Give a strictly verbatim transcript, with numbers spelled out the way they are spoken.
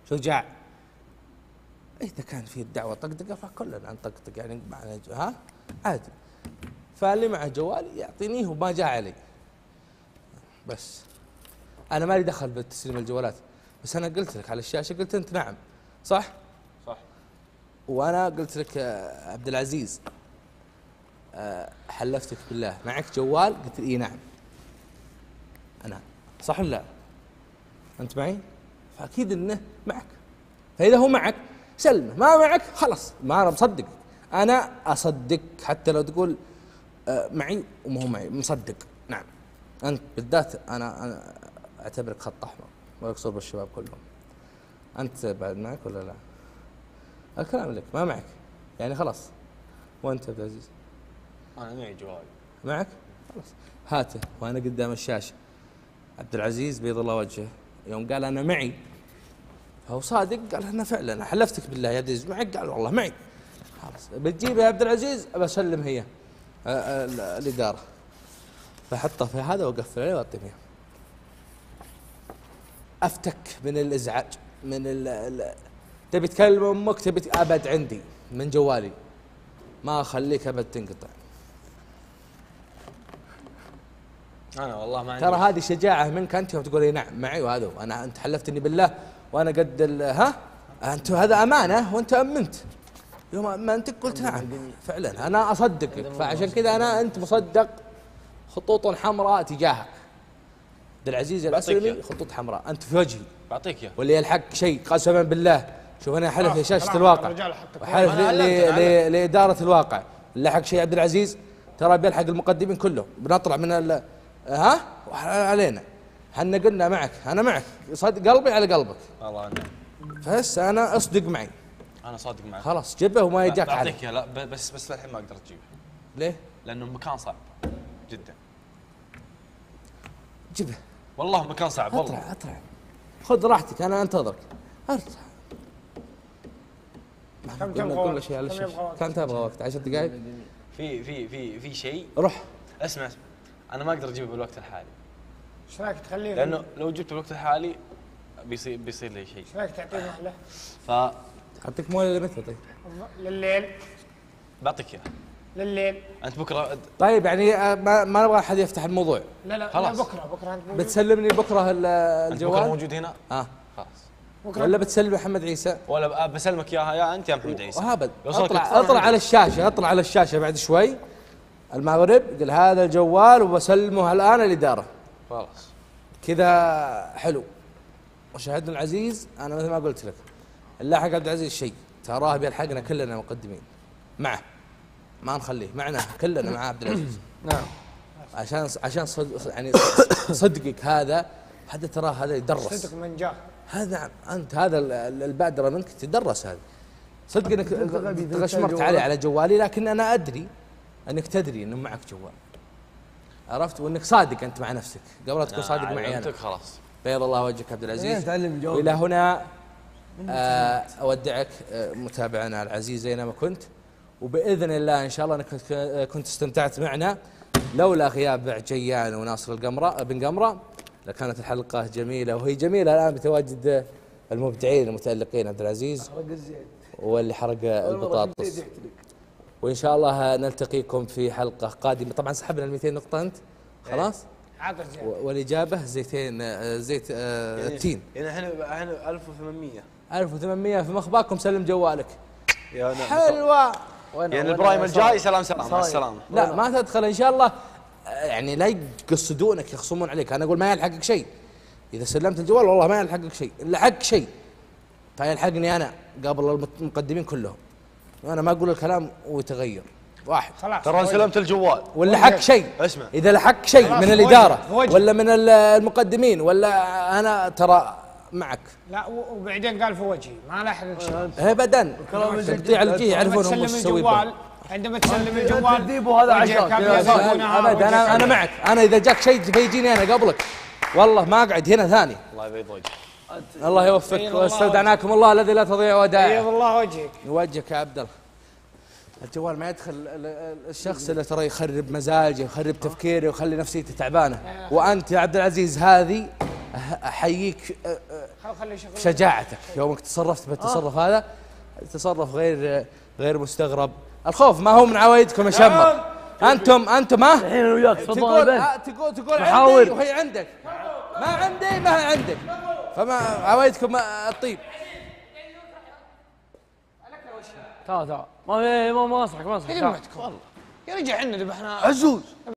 شجاع. اذا كان في الدعوه طقطقه فكلنا نطقطق يعني معنا ها عادي. فاللي معه جوال يعطينيه وما جاء علي بس. انا ما لي دخل بتسليم الجوالات، بس انا قلت لك على الشاشه قلت انت نعم صح؟ صح. وانا قلت لك عبد العزيز حلفتك بالله معك جوال؟ قلت اي نعم. انا صح ولا لا؟ انت معي؟ فاكيد انه معك. فاذا هو معك سلمه، ما معك خلاص ما انا مصدق. انا اصدق حتى لو تقول معي وما هو معي مصدق. نعم انت بالذات انا انا اعتبرك خط احمر ويقصر بالشباب كلهم. انت بعد معك ولا لا؟ الكلام لك ما معك يعني خلاص. وانت عبد العزيز؟ انا معي جوال. معك؟ خلاص هاته وانا قدام الشاشه. عبد العزيز بيض الله وجهه يوم قال انا معي فهو صادق، قال انا فعلا حلفتك بالله يا عبد العزيز معك، قال والله معي. خلاص بتجيب يا عبد العزيز بسلم هي الاداره، فحطه في هذا واقفل عليه واعطيه اياه. افتك من الازعاج من ال ال تبي تكلم امك تبي ابد عندي من جوالي ما اخليك ابد تنقطع. انا والله ما عندي ترى هذه شجاعه منك انت يوم تقول لي نعم معي وهذا انا انت حلفتني بالله وانا قد ها انت هذا امانه وانت امنت. يوم ما انت قلت نعم فعلا انا اصدقك، فعشان كذا انا انت مصدق خطوط حمراء تجاهك. عبد العزيز الاسلمي خطوط حمراء انت في وجهي بعطيك اياه. واللي يلحق شيء قسما بالله. شوف انا حلف لشاشه الواقع وحلف لاداره الواقع اللي لحق شيء عبد العزيز ترى بيلحق المقدمين كلهم بنطلع من ال ها علينا. احنا قلنا معك انا معك صدق قلبي على قلبك. والله انا بس انا اصدق معي. انا صادق معك. خلاص جبه وما يجاك عليه. بعطيك لا بس بس للحين ما اقدر تجيبه. ليه؟ لانه مكان صعب جدا. جبه والله مكان صعب والله. اطلع اطلع خذ راحتك انا انتظرك. اطلع. كم تبغى كل شيء على الشاشه. كم تبغى وقت؟ عشر دقائق؟ في في في في شيء. روح اسمع اسمع انا ما اقدر اجيبه بالوقت الحالي. ايش رايك تخليه؟ لانه لو جبته بالوقت الحالي بيصير بيصير لي شيء. ايش رايك تعطيه مهله؟ ف اعطيك مويه متى طيب؟ لليل. بعطيك اياه. لليل. انت بكره طيب يعني ما ما نبغى احد يفتح الموضوع. لا لا خلاص. لا بكره بكره انت بتسلمني بكره الجوال؟ انت بكره موجود هنا؟ اه خلاص. بكره ولا بتسلم محمد عيسى؟ ولا بسلمك اياها يا انت يا محمد عيسى. وهبل اطلع اطلع على الشاشه اطلع على الشاشه بعد شوي المغرب قل هذا الجوال وبسلمه الان الاداره. خلاص كذا حلو. وشاهدنا العزيز انا مثل ما قلت لك اللاحق عبد العزيز شيء تراه بيلحقنا كلنا مقدمين معه ما نخليه معنا كلنا مع عبد العزيز. نعم عشان عشان صدق يعني صدقك هذا هذا تراه هذا يدرس. صدق من جاء هذا نعم انت هذا البادره منك تدرس هذا. صدق انك تغشمرت علي على جوالي لكن انا ادري انك تدري انه معك جوال. عرفت وانك صادق انت مع نفسك قبل لا تكون صادق معي انا. خلاص بيض الله وجهك عبد العزيز. والى هنا آه اودعك آه متابعنا العزيز اينما كنت وباذن الله ان شاء الله انك كنت استمتعت معنا. لولا غياب عجيان وناصر القمره بن قمره لكانت الحلقه جميله وهي جميله الان بتواجد المبدعين المتالقين عبد العزيز واللي حرق البطاطس. وان شاء الله نلتقيكم في حلقه قادمه. طبعا سحبنا ال مئتين نقطه انت خلاص عاقل زين. والاجابه زيتين زيت آه التين. يعني احنا احنا ألف وثمانمئة ألف وثمانمئة في مخباكم. سلم جوالك يا نعم. حلوه. يعني البرايم الجاي سلام سلام مع السلامه. لا ما تدخل ان شاء الله يعني لا يقصدونك يخصمون عليك. انا اقول ما يلحقك شيء اذا سلمت الجوال والله ما يلحقك شيء. لحق شيء فيلحقني انا قبل المقدمين كلهم. وانا ما اقول الكلام ويتغير واحد. ترى سلمت الجوال ولا حق شيء. اسمع اذا لحق شيء من الاداره ولا من المقدمين ولا انا ترى معك. لا وبعدين قال في وجهي ما لحقك شيء ابدا. تقطيع الجي يعرفون هم وش تسوي به. عندما تسلم الجوال تذيبوا هذا عشان ابدا. انا انا معك. انا اذا جاك شيء بيجيني انا قبلك والله ما اقعد هنا ثاني. الله يبيض وجهك. الله يوفقك واستودعناكم الله الذي لا تضيع ودائعه. بيض الله وجهك. يوجهك يا عبد الله. الجوال ما يدخل الشخص اللي ترى يخرب مزاجه يخرب تفكيره ويخلي نفسيته تعبانه. وانت يا عبد العزيز هذه احييك خل خليه يشغل. شجاعتك يومك تصرفت بالتصرف هذا تصرف غير غير مستغرب. الخوف ما هو من عوايدكم يا شمر. انتم انتم ها الحين انا وياك تفضل تقول البنت. آه، تقول تقول محاور. عندي وهي عندك، ما عندي ما هي عندك، فما عوايدكم ما- الطيب. تعال تعال ما في ما ما انصحك ما انصحك. كلمتك والله يا رجال احنا ذبحنا عزوز